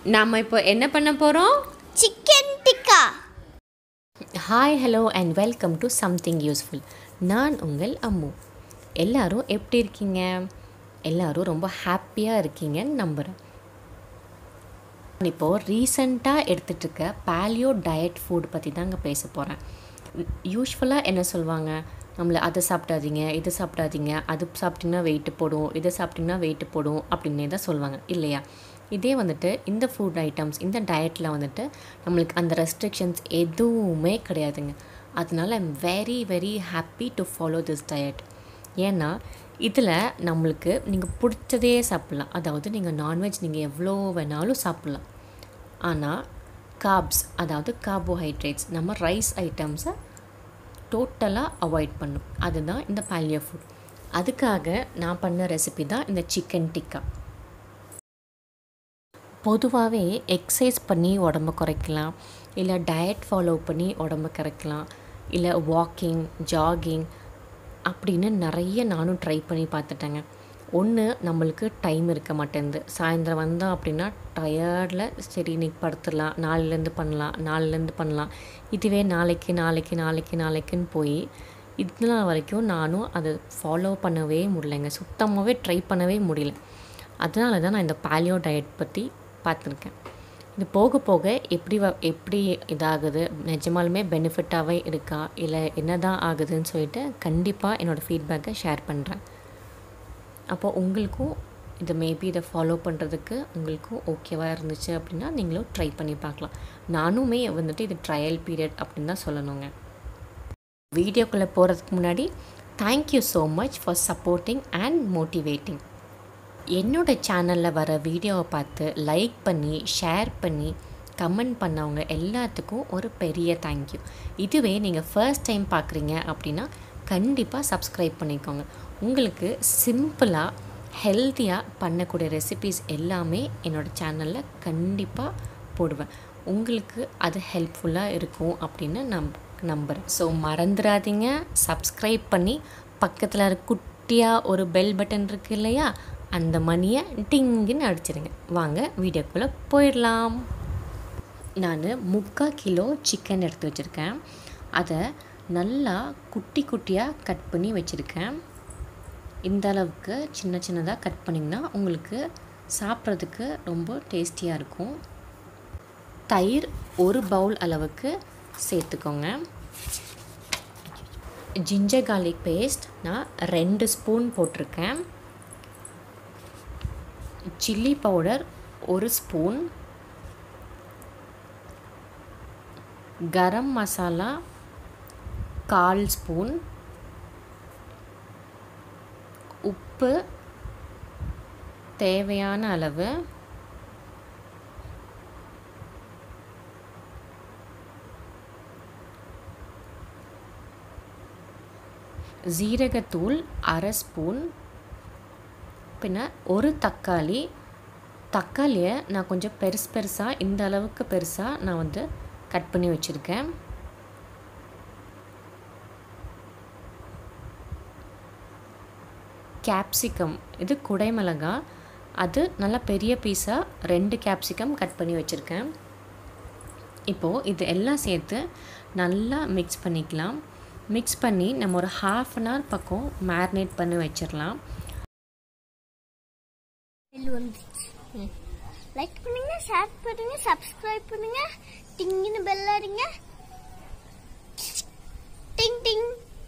நாம இப்போ என்ன பண்ண போகிறோம்? Chicken tikka. Hi hello and welcome to something useful. நான் உங்கள் அம்மு. எல்லோரும் எப்படி இருக்கீங்க? எல்லோரும் ரொம்ப ஹாப்பியாக இருக்கீங்கன்னு நம்புகிறேன். இப்போது ரீசண்டாக எடுத்துகிட்டு இருக்க பேலியோ டயட் ஃபுட் பற்றி தாங்க பேச போகிறேன். யூஸ்வலாக என்ன சொல்லுவாங்க, நம்மளை அதை சாப்பிடாதீங்க, இது சாப்பிடாதீங்க, அது சாப்பிட்டிங்கன்னா வெயிட்டு போடும், இதை சாப்பிட்டிங்கன்னா வெயிட்டு போடும் அப்படின்னே தான் சொல்லுவாங்க இல்லையா? இதே வந்துட்டு இந்த ஃபுட் ஐட்டம்ஸ், இந்த டயட்டில் வந்துட்டு நம்மளுக்கு அந்த ரெஸ்ட்ரிக்ஷன்ஸ் எதுவுமே கிடையாதுங்க. அதனால I'm very very happy to follow this diet. ஏன்னா இதில் நம்மளுக்கு நீங்கள் பிடிச்சதே சாப்பிட்லாம். அதாவது நீங்கள் நான்வெஜ் நீங்கள் எவ்வளோ வேணாலும் சாப்பிட்லாம். ஆனால் கார்ப்ஸ், அதாவது கார்போஹைட்ரேட்ஸ், நம்ம ரைஸ் ஐட்டம்ஸை டோட்டலாக அவாய்ட் பண்ணும். அதுதான் இந்த பேலியோ ஃபுட். அதுக்காக நான் பண்ண ரெசிபி தான் இந்த சிக்கன் டிக்கா. பொதுவாகவே எக்ஸசைஸ் பண்ணி உடம்பை குறைக்கலாம், இல்லை டயட் ஃபாலோ பண்ணி உடம்பை குறைக்கலாம், இல்லை வாக்கிங், ஜாகிங் அப்படின்னு நிறைய நானும் ட்ரை பண்ணி பார்த்துட்டேங்க. ஒன்று, நம்மளுக்கு டைம் இருக்க மாட்டேங்குது. சாயந்தரம் வந்தோம் அப்படின்னா டயர்டில் சரி இன்னைக்கு படுத்துடலாம், நாளிலேருந்து பண்ணலாம். இதுவே நாளைக்குன்னு போய் இதனால் வரைக்கும் நானும் அதை ஃபாலோ பண்ணவே முடியலைங்க. சுத்தமாகவே ட்ரை பண்ணவே முடியல. அதனால தான் நான் இந்த பேலியோ டயட் பற்றி பார்த்துருக்கேன். இது போக போக எப்படி இதாகுது, நிஜமாலுமே பெனிஃபிட்டாகவே இருக்கா, இல்லை என்ன தான் ஆகுதுன்னு சொல்லிட்டு கண்டிப்பாக என்னோடய ஃபீட்பேக்கை ஷேர் பண்ணுறேன். அப்போது உங்களுக்கும் இதை ஃபாலோ பண்ணுறதுக்கு உங்களுக்கும் ஓகேவாக இருந்துச்சு அப்படின்னா நீங்களும் ட்ரை பண்ணி பார்க்கலாம். நானுமே வந்துட்டு இது ட்ரையல் பீரியட் அப்படின்னு தான் சொல்லணுங்க. வீடியோக்குள்ளே போகிறதுக்கு முன்னாடி thank you so much for supporting and motivating. என்னோடய சேனலில் வர வீடியோவை பார்த்து லைக் பண்ணி, ஷேர் பண்ணி, கமெண்ட் பண்ணவங்க எல்லாத்துக்கும் ஒரு பெரிய தேங்க்யூ. இதுவே நீங்கள் ஃபர்ஸ்ட் டைம் பார்க்குறீங்க அப்படின்னா கண்டிப்பாக சப்ஸ்கிரைப் பண்ணிக்கோங்க. உங்களுக்கு சிம்பிளாக ஹெல்த்தியாக பண்ணக்கூடிய ரெசிபீஸ் எல்லாமே என்னோடய சேனலில் கண்டிப்பாக போடுவேன். உங்களுக்கு அது ஹெல்ப்ஃபுல்லாக இருக்கும் அப்படின்னு நம்புகிறேன். ஸோ மறந்துடாதீங்க, சப்ஸ்கிரைப் பண்ணி பக்கத்தில் குட்டியாக ஒரு பெல் பட்டன் இருக்குது இல்லையா, அந்த மணியை டிங்குன்னு அடிச்சிடுங்க. வாங்க வீடியோக்குள்ளே போயிடலாம். நான் 3/4 கிலோ சிக்கன் எடுத்து வச்சுருக்கேன். அதை நல்லா குட்டியாக கட் பண்ணி வச்சுருக்கேன். இந்த அளவுக்கு சின்னதாக கட் பண்ணிங்கன்னா உங்களுக்கு சாப்பிட்றதுக்கு ரொம்ப டேஸ்டியாக இருக்கும். தயிர் 1 பவுல் அளவுக்கு சேர்த்துக்கோங்க. ஜிஞ்சர் கார்லிக் பேஸ்ட் நான் 2 ஸ்பூன் போட்டிருக்கேன். Chilli powder 1 spoon, garam masala 1/4 spoon, உப்பு தேவையான அளவு, ஜீரகத்தூள் 1/2 ஸ்பூன், பின்ன 1 தக்காளியை நான் கொஞ்சம் பெருசாக இந்த அளவுக்கு பெருசாக நான் வந்து கட் பண்ணி வச்சுருக்கேன். கேப்சிகம், இது குடைமிளகாய், அது நல்லா பெரிய பீஸாக 2 கேப்சிகம் கட் பண்ணி வச்சுருக்கேன். இப்போது இது எல்லாம் சேர்த்து நல்லா மிக்ஸ் பண்ணிக்கலாம். மிக்ஸ் பண்ணி நம்ம ஒரு 1/2 அன் ஹவர் பக்கம் மேரினேட் பண்ணி வச்சிடலாம். லைக் பண்ணுங்க, ஷேர் பண்ணுங்க, சப்ஸ்கிரைப் பண்ணுங்க, டிங்னு பெல் அடிங்க. டிங் டிங்.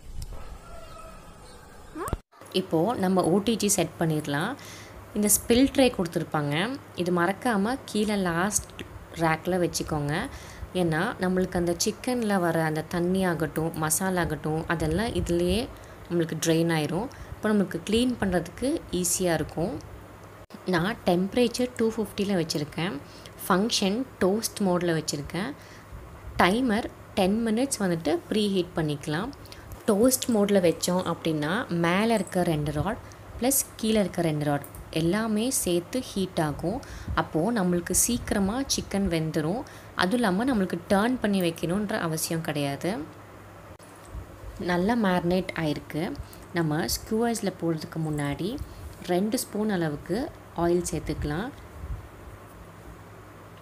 இப்போது நம்ம OTG செட் பண்ணிடலாம். இந்த ஸ்பில் ட்ரே கொடுத்துருப்பாங்க, இது மறக்காமல் கீழே லாஸ்ட் ரேக்கில் வச்சுக்கோங்க. ஏன்னா நம்மளுக்கு அந்த சிக்கனில் வர அந்த தண்ணி ஆகட்டும், மசாலா ஆகட்டும், அதெல்லாம் இதுலேயே நம்மளுக்கு ட்ரெயின் ஆயிரும். இப்போ நம்மளுக்கு க்ளீன் பண்ணுறதுக்கு ஈஸியாக இருக்கும். நான் டெம்பரேச்சர் 250 வச்சுருக்கேன். ஃபங்க்ஷன் டோஸ்ட் மோடில் வச்சுருக்கேன். டைமர் 10 மினிட்ஸ் வந்துட்டு ப்ரீ ஹீட் பண்ணிக்கலாம். டோஸ்ட் மோடில் வச்சோம் அப்படின்னா மேலே இருக்க 2 ராட் ப்ளஸ் கீழே இருக்க 2 ராட் எல்லாமே சேர்த்து ஹீட் ஆகும். அப்போது நம்மளுக்கு சீக்கிரமாக சிக்கன் வெந்துடும். அதுவும் இல்லாமல் நம்மளுக்கு டர்ன் பண்ணி வைக்கணுன்ற அவசியம் கிடையாது. நல்லா மேரினேட் ஆகிருக்கு. நம்ம ஸ்க்யூவர்ஸில் போடுறதுக்கு முன்னாடி 2 ஸ்பூன் அளவுக்கு ஆயில் சேர்த்துக்கலாம்.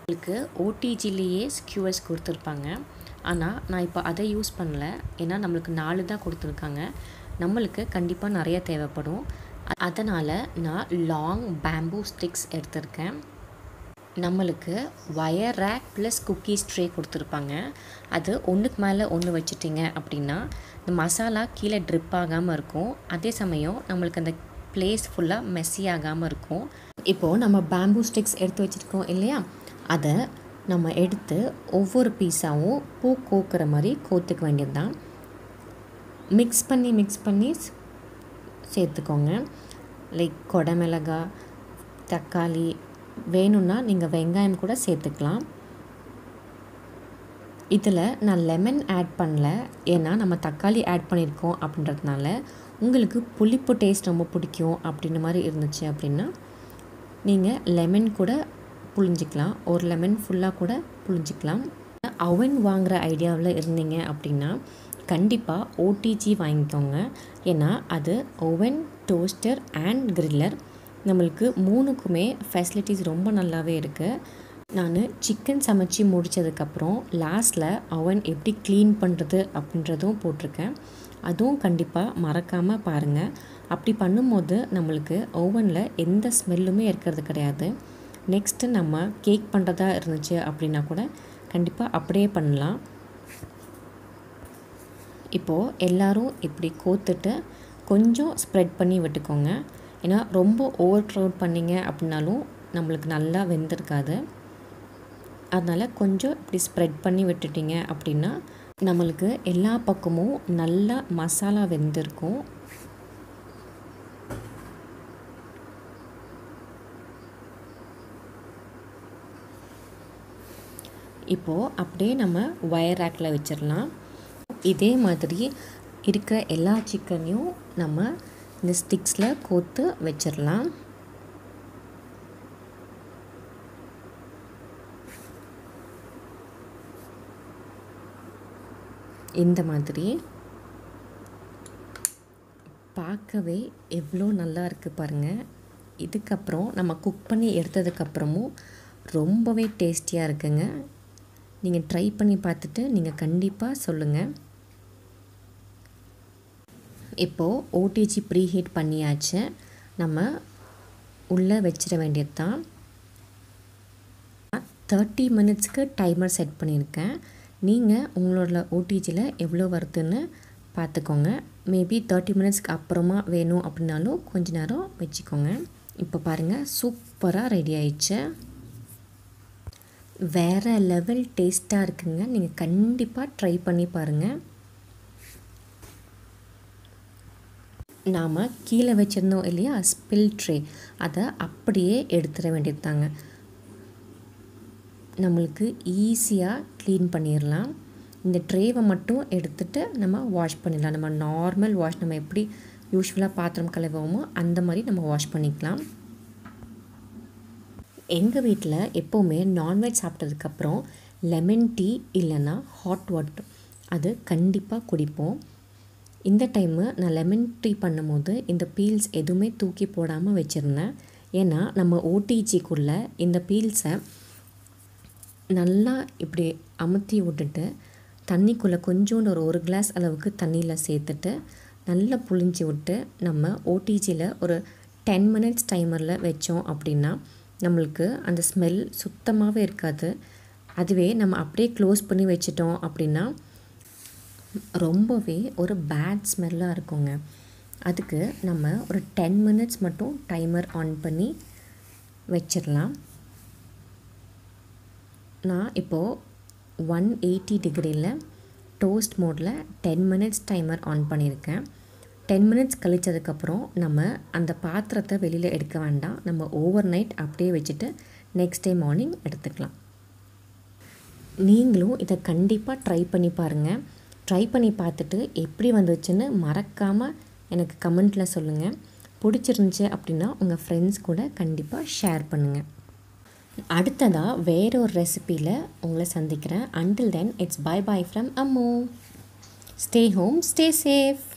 உங்களுக்கு ஓடிஜிலேயே ஸ்கியூஎஸ் கொடுத்துருப்பாங்க. ஆனால் நான் இப்போ அதை யூஸ் பண்ணல. ஏன்னா நம்மளுக்கு 4 தான் கொடுத்துருக்காங்க. நம்மளுக்கு கண்டிப்பாக நிறைய தேவைப்படும். அதனால் நான் லாங் பேம்பூ ஸ்டிக்ஸ் எடுத்திருக்கேன். நம்மளுக்கு wire rack plus cookies tray கொடுத்துருப்பாங்க. அது ஒன்றுக்கு மேலே ஒன்று வச்சுட்டிங்க அப்படின்னா இந்த மசாலா கீழே ட்ரிப் ஆகாமல் இருக்கும். அதே சமயம் நம்மளுக்கு அந்த பிளேஸ் ஃபுல்லாக மெஸ்ஸி ஆகாமல் இருக்கும். இப்போது நம்ம பேம்பூ ஸ்டிக்ஸ் எடுத்து வச்சுருக்கோம் இல்லையா, அதை நம்ம எடுத்து ஒவ்வொரு பீஸாகவும் பூ கோக்குற மாதிரி கோத்துக்க வேண்டியது தான். மிக்ஸ் பண்ணி சேர்த்துக்கோங்க. லைக் கொடமிளகாய், தக்காளி, வேணும்னா நீங்கள் வெங்காயம் கூட சேர்த்துக்கலாம். இதில் நான் லெமன் ஆட் பண்ணல, ஏன்னா நம்ம தக்காளி ஆட் பண்ணியிருக்கோம் அப்படின்றதுனால. உங்களுக்கு புளிப்பு டேஸ்ட் ரொம்ப பிடிக்கும் அப்படின்ற மாதிரி இருந்துச்சு அப்படின்னா நீங்கள் லெமன் கூட புழிஞ்சிக்கலாம். ஒரு லெமன் ஃபுல்லாக கூட புழிஞ்சிக்கலாம். அவன் வாங்குகிற ஐடியாவில் இருந்தீங்க அப்படின்னா கண்டிப்பாக ஓடிஜி வாங்கிக்கோங்க. ஏன்னா அது ஓவன், டோஸ்டர் அண்ட் கிரில்லர். நம்மளுக்கு 3க்குமே ஃபெசிலிட்டிஸ் ரொம்ப நல்லாவே இருக்குது. நான் சிக்கன் சமைச்சி முடித்ததுக்கப்புறம் லாஸ்ட்டில் அவன் எப்படி க்ளீன் பண்ணுறது அப்படின்றதும் போட்டிருக்கேன். அதுவும் கண்டிப்பாக மறக்காமல் பாருங்கள். அப்படி பண்ணும்போது நம்மளுக்கு ஓவனில் எந்த ஸ்மெல்லுமே இருக்கிறது கிடையாது. நெக்ஸ்ட்டு நம்ம கேக் பண்ணுறதா இருந்துச்சு அப்படின்னா கூட கண்டிப்பாக அப்படியே பண்ணலாம். இப்போது எல்லோரும் இப்படி கோத்துட்டு கொஞ்சம் ஸ்ப்ரெட் பண்ணி விட்டுக்கோங்க. ஏன்னா ரொம்ப ஓவர் க்ரௌட் பண்ணிங்க அப்படின்னாலும் நம்மளுக்கு நல்லா வெந்திருக்காது. அதனால் கொஞ்சம் இப்படி ஸ்ப்ரெட் பண்ணி விட்டுட்டிங்க அப்படின்னா நம்மளுக்கு எல்லா பக்கமும் நல்லா மசாலா வெந்திருக்கும். இப்போது அப்படியே நம்ம வயர் ரேக்கில் வச்சிடலாம். இதே மாதிரி இருக்கிற எல்லா சிக்கனையும் நம்ம இந்த ஸ்டிக்ஸில் கோத்து வச்சிடலாம். இந்த மாதிரி பார்க்கவே எவ்வளோ நல்லா இருக்குது பாருங்கள். இதுக்கப்புறம் நம்ம குக் பண்ணி எடுத்ததுக்கப்புறமும் ரொம்பவே டேஸ்டியாக இருக்குங்க. நீங்கள் ட்ரை பண்ணி பார்த்துட்டு நீங்கள் கண்டிப்பாக சொல்லுங்கள். இப்போது ஓடிஜி ப்ரீ ஹீட் பண்ணியாச்சு. நம்ம உள்ளே வச்சிட வேண்டியது தான். 30 மினிட்ஸ்க்கு டைமர் செட் பண்ணியிருக்கேன். நீங்கள் உங்களோட ஓடிஜியில் எவ்வளோ வருதுன்னு பார்த்துக்கோங்க. மேபி 30 மினிட்ஸ்க்கு அப்புறமா வேணும் அப்படின்னாலும் கொஞ்ச நேரம் வச்சுக்கோங்க. இப்போ பாருங்கள், சூப்பராக ரெடி ஆயிடுச்சு. வேறு லெவல் டேஸ்ட்டாக இருக்குங்க. நீங்கள் கண்டிப்பாக ட்ரை பண்ணி பாருங்கள். நாம் கீழே வச்சுருந்தோம் இல்லையா ஸ்பில் ட்ரே, அதை அப்படியே எடுத்துட வேண்டியது தாங்க. நம்மளுக்கு ஈஸியாக க்ளீன் பண்ணிடலாம். இந்த ட்ரேவை மட்டும் எடுத்துகிட்டு நம்ம வாஷ் பண்ணிடலாம். நம்ம நார்மல் வாஷ், நம்ம எப்படி யூஸ்வலாக பாத்திரம் கழுவுவோமோ அந்த மாதிரி நம்ம வாஷ் பண்ணிக்கலாம். எங்கள் வீட்டில் எப்போவுமே நான்வெஜ் சாப்பிட்டதுக்கப்புறம் லெமன் டீ இல்லைன்னா ஹாட் வாட்டர் அது கண்டிப்பாக குடிப்போம். இந்த டைமு நான் லெமன் டீ பண்ணும்போது இந்த பீல்ஸ் எதுவுமே தூக்கி போடாமல் வச்சுருந்தேன். ஏன்னா நம்ம ஓடிஜிக்குள்ளே இந்த பீல்ஸை நல்லா இப்படி அமுத்தி விட்டுட்டு தண்ணிக்குள்ளே கொஞ்சோண்டு ஒரு கிளாஸ் அளவுக்கு தண்ணியில் சேர்த்துட்டு நல்லா புழிஞ்சி விட்டு நம்ம ஓடிஜியில் ஒரு 10 மினிட்ஸ் டைமரில் வச்சோம் அப்படின்னா நம்மளுக்கு அந்த ஸ்மெல் சுத்தமாகவே இருக்காது. அதுவே நம்ம அப்படியே க்ளோஸ் பண்ணி வச்சிட்டோம் அப்படின்னா ரொம்பவே ஒரு பேட் ஸ்மெல்லாக இருக்குங்க. அதுக்கு நம்ம ஒரு 10 மினிட்ஸ் மட்டும் டைமர் ஆன் பண்ணி வச்சிடலாம். நான் இப்போது 180 டிகிரியில் டோஸ்ட் மோடில் 10 மினிட்ஸ் டைமர் ஆன் பண்ணியிருக்கேன். 10 மினிட்ஸ் கழிச்சதுக்கப்புறம் நம்ம அந்த பாத்திரத்தை வெளியில் எடுக்க வேண்டாம். நம்ம ஓவர் நைட் அப்படியே வச்சுட்டு நெக்ஸ்ட் டே மார்னிங் எடுத்துக்கலாம். நீங்களும் இதை கண்டிப்பாக ட்ரை பண்ணி பாருங்கள். ட்ரை பண்ணி பார்த்துட்டு எப்படி வந்துச்சுன்னு மறக்காமல் எனக்கு கமெண்ட்டில் சொல்லுங்கள். பிடிச்சிருந்துச்சி அப்படின்னா உங்கள் ஃப்ரெண்ட்ஸ் கூட கண்டிப்பாக ஷேர் பண்ணுங்கள். அடுத்ததாக வேற ஒரு ரெசிபியில் உங்களை சந்திக்கிறேன். Until then, it's bye bye from Ammu. Stay home, stay safe.